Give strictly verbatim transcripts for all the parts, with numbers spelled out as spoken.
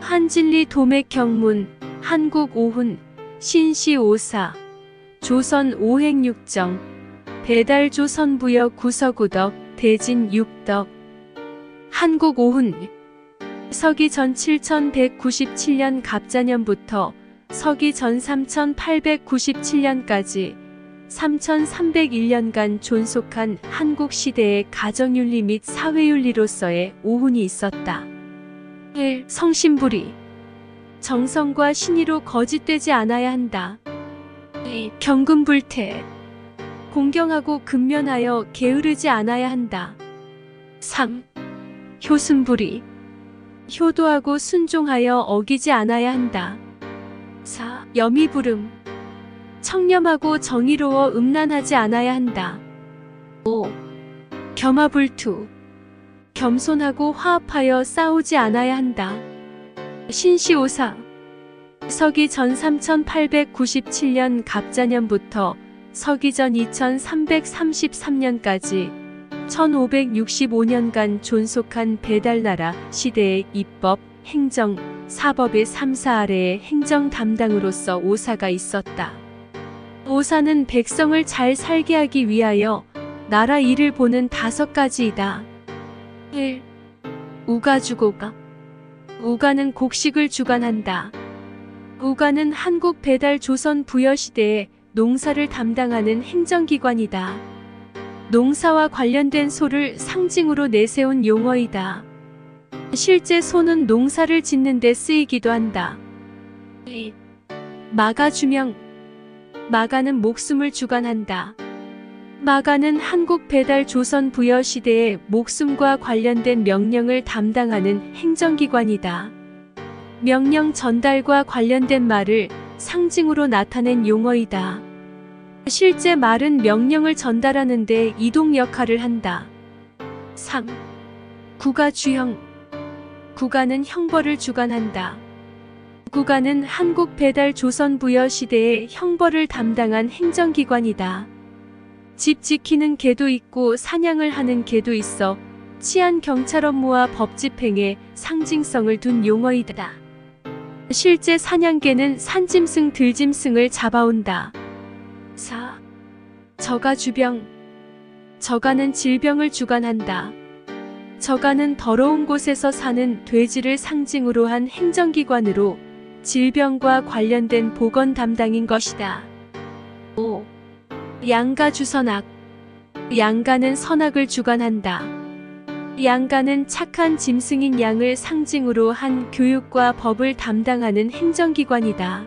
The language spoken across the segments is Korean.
한진리 도맥 경문, 한국 오훈, 신시 오사, 조선 오행육정, 배달 조선부여 구서구덕, 대진 육덕. 한국 오훈. 서기 전 칠천백구십칠 년 갑자년부터 서기 전 삼천팔백구십칠 년까지 삼천삼백일 년간 존속한 한국 시대의 가정윤리 및 사회윤리로서의 오훈이 있었다. 일. 성신불이. 정성과 신의로 거짓되지 않아야 한다. 이. 경금불태. 공경하고 근면하여 게으르지 않아야 한다. 삼. 효순불이. 효도하고 순종하여 어기지 않아야 한다. 사. 여미부름. 청렴하고 정의로워 음란하지 않아야 한다. 오. 겸하불투. 겸손하고 화합하여 싸우지 않아야 한다. 신시오사. 서기 전 삼천팔백구십칠 년 갑자년부터 서기 전 이천삼백삼십삼 년까지 천오백육십오 년간 존속한 배달나라 시대의 입법, 행정, 사법의 삼 사 아래의 행정 담당으로서 오사가 있었다. 오사는 백성을 잘 살게 하기 위하여 나라 일을 보는 다섯 가지이다. 일. 우가주고가. 우가는 곡식을 주관한다. 우가는 한국 배달 조선 부여시대에 농사를 담당하는 행정기관이다. 농사와 관련된 소를 상징으로 내세운 용어이다. 실제 소는 농사를 짓는 데 쓰이기도 한다. 이. 마가주명. 마가는 목숨을 주관한다. 마가는 한국 배달 조선 부여 시대의 목숨과 관련된 명령을 담당하는 행정기관이다. 명령 전달과 관련된 말을 상징으로 나타낸 용어이다. 실제 말은 명령을 전달하는 데 이동 역할을 한다. 삼. 구가주형. 구가는 형벌을 주관한다. 구가는 한국 배달 조선 부여 시대의 형벌을 담당한 행정기관이다. 집 지키는 개도 있고 사냥을 하는 개도 있어 치안 경찰 업무와 법 집행에 상징성을 둔 용어이다. 실제 사냥개는 산짐승 들짐승을 잡아온다. 사. 저가주병. 저가는 질병을 주관한다. 저가는 더러운 곳에서 사는 돼지를 상징으로 한 행정기관으로 질병과 관련된 보건 담당인 것이다. 오. 양가주선악. 양가는 선악을 주관한다. 양가는 착한 짐승인 양을 상징으로 한 교육과 법을 담당하는 행정기관이다.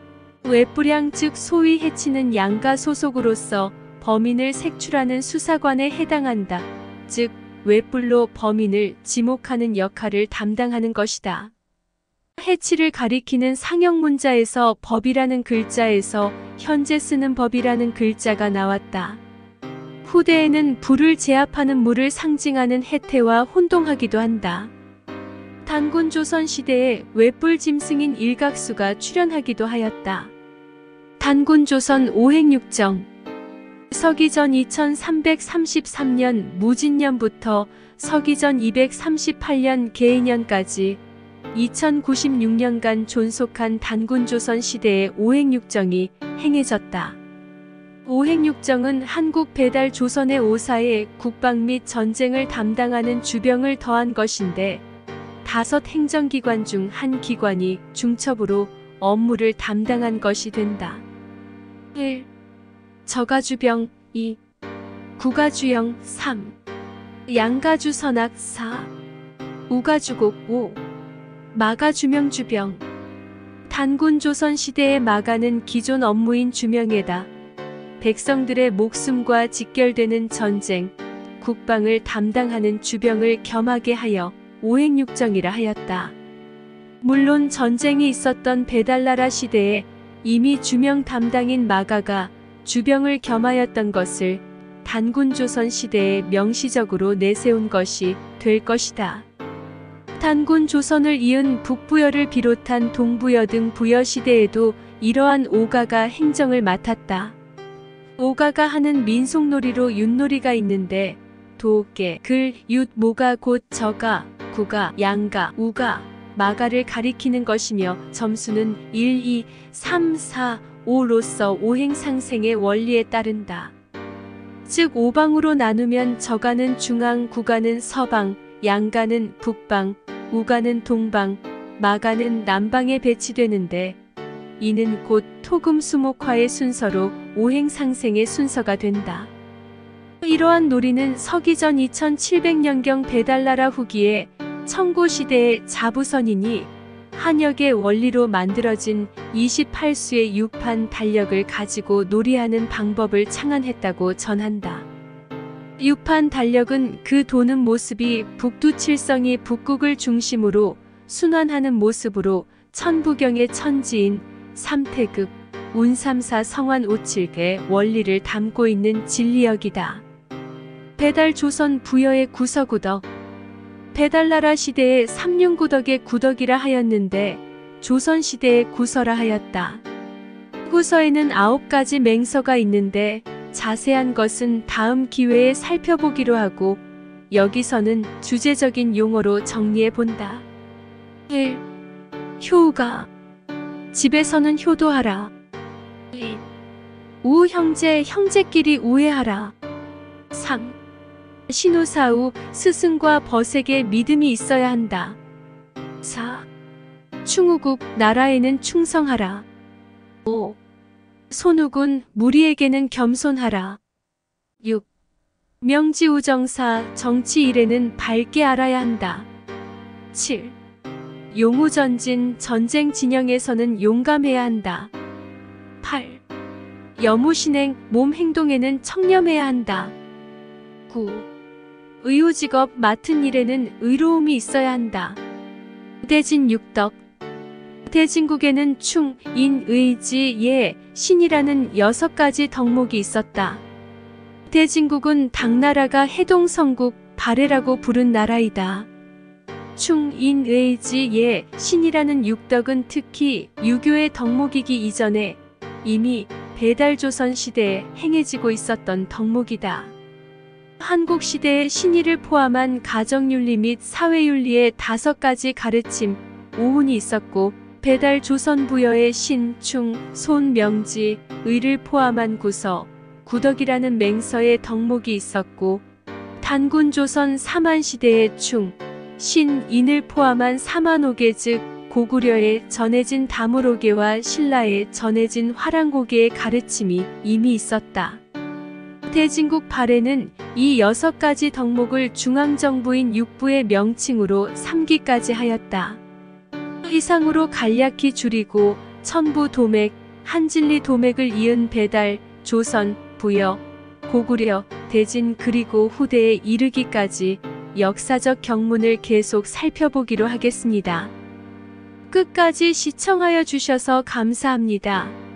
외부량 즉 소위 해치는 양가 소속으로서 범인을 색출하는 수사관에 해당한다. 즉 외뿔로 범인을 지목하는 역할을 담당하는 것이다. 해치를 가리키는 상형문자에서 법이라는 글자에서 현재 쓰는 법이라는 글자가 나왔다. 후대에는 불을 제압하는 물을 상징하는 해태와 혼동하기도 한다. 단군 조선 시대에 외뿔 짐승인 일각수가 출현하기도 하였다. 단군 조선 오행육정. 서기 전 이천삼백삼십삼 년 무진년부터 서기 전 이백삼십팔 년 계인년까지 이천구십육 년간 존속한 단군 조선 시대의 오행육정이 행해졌다. 오행육정은 한국 배달 조선의 오사에 국방 및 전쟁을 담당하는 주병을 더한 것인데 다섯 행정기관 중 한 기관이 중첩으로 업무를 담당한 것이 된다. 일. 저가주병. 이. 구가주형. 삼. 양가주선악. 사. 우가주곡. 오. 마가주명주병. 단군 조선 시대의 마가는 기존 업무인 주명에다 백성들의 목숨과 직결되는 전쟁, 국방을 담당하는 주병을 겸하게 하여 오행육정이라 하였다. 물론 전쟁이 있었던 배달나라 시대에 이미 주명 담당인 마가가 주병을 겸하였던 것을 단군 조선 시대에 명시적으로 내세운 것이 될 것이다. 단군 조선을 이은 북부여를 비롯한 동부여 등 부여 시대에도 이러한 오가가 행정을 맡았다. 오가가 하는 민속놀이로 윷놀이가 있는데 도, 개, 글, 윷, 모가, 곧, 저가, 구가, 양가, 우가, 마가를 가리키는 것이며 점수는 일, 이, 삼, 사, 오로서 오행상생의 원리에 따른다. 즉 오방으로 나누면 저가는 중앙, 구가는 서방, 양가는 북방, 우가는 동방, 마가는 남방에 배치되는데 이는 곧 토금수목화의 순서로 오행상생의 순서가 된다. 이러한 놀이는 서기전 이천칠백 년경 배달나라 후기에 청고시대의 자부선이니 한역의 원리로 만들어진 이십팔 수의 유판 달력을 가지고 놀이하는 방법을 창안했다고 전한다. 유판 달력은 그 도는 모습이 북두칠성이 북극을 중심으로 순환하는 모습으로 천부경의 천지인 삼태극, 운삼사 성환 오칠의 원리를 담고 있는 진리역이다. 배달 조선 부여의 구서구덕. 배달나라 시대에 삼륜구덕의 구덕이라 하였는데 조선시대의 구서라 하였다. 구서에는 아홉 가지 맹서가 있는데 자세한 것은 다음 기회에 살펴보기로 하고 여기서는 주제적인 용어로 정리해 본다. 일. 효가. 집에서는 효도하라. 이. 우 형제 형제끼리 우애하라. 삼. 신우사우 스승과 벗에게 믿음이 있어야 한다. 사. 충우국 나라에는 충성하라. 오. 손욱은 무리에게는 겸손하라. 육. 명지우정사 정치 일에는 밝게 알아야 한다. 칠. 용우전진 전쟁 진영에서는 용감해야 한다. 팔. 여무신행 몸 행동에는 청렴해야 한다. 구. 의호직업 맡은 일에는 의로움이 있어야 한다. 대진 육덕. 대진국에는 충, 인, 의지, 예, 신이라는 여섯 가지 덕목이 있었다. 대진국은 당나라가 해동성국 발해라고 부른 나라이다. 충, 인, 의지, 예, 신이라는 육덕은 특히 유교의 덕목이기 이전에 이미 배달조선 시대에 행해지고 있었던 덕목이다. 한국 시대의 신의를 포함한 가정윤리 및 사회윤리의 다섯 가지 가르침, 오훈이 있었고 배달 조선 부여의 신, 충, 손, 명지, 의를 포함한 구서, 구덕이라는 맹서의 덕목이 있었고 단군 조선 사만 시대의 충, 신, 인을 포함한 사만오계 즉 고구려에 전해진 다물오계와 신라에 전해진 화랑고계의 가르침이 이미 있었다. 대진국 발해는 이 여섯 가지 덕목을 중앙정부인 육부의 명칭으로 삼기까지 하였다. 이상으로 간략히 줄이고 천부 도맥, 한진리 도맥을 이은 배달, 조선, 부여, 고구려, 대진 그리고 후대에 이르기까지 역사적 경문을 계속 살펴보기로 하겠습니다. 끝까지 시청하여 주셔서 감사합니다.